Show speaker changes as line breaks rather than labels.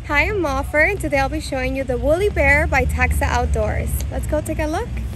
Hi, I'm Offer, and today I'll be showing you the Woolly Bear by Taxa Outdoors. Let's go take a look.